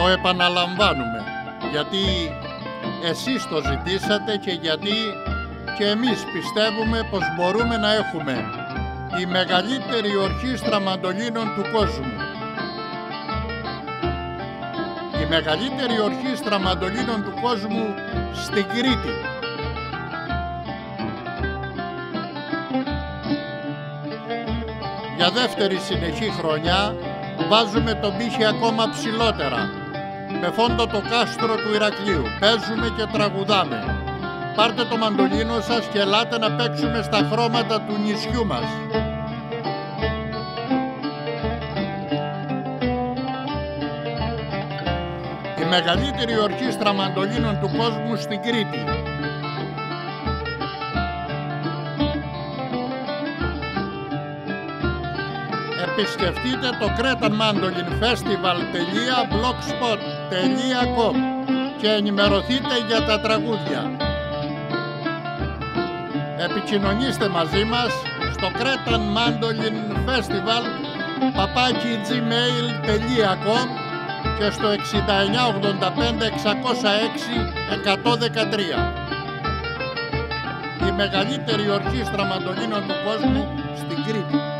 Το επαναλαμβάνουμε, γιατί εσείς το ζητήσατε και γιατί και εμείς πιστεύουμε πως μπορούμε να έχουμε τη μεγαλύτερη ορχήστρα μαντολίνων του κόσμου. Η μεγαλύτερη ορχήστρα μαντολίνων του κόσμου στην Κρήτη. Για δεύτερη συνεχή χρονιά βάζουμε τον πύχη ακόμα ψηλότερα. Με φόντο το κάστρο του Ηρακλείου. Παίζουμε και τραγουδάμε. Πάρτε το μαντολίνο σας και ελάτε να παίξουμε στα χρώματα του νησιού μας. Η μεγαλύτερη ορχήστρα μαντολίνων του κόσμου στην Κρήτη. Επισκεφτείτε το cretanmandolin.blogspot.com και ενημερωθείτε για τα τραγούδια. Επικοινωνήστε μαζί μας στο cretanmandolinfestival@gmail.com και στο 6985 606 113. Η μεγαλύτερη ορχήστρα μαντολίνων του κόσμου στην Κρήτη.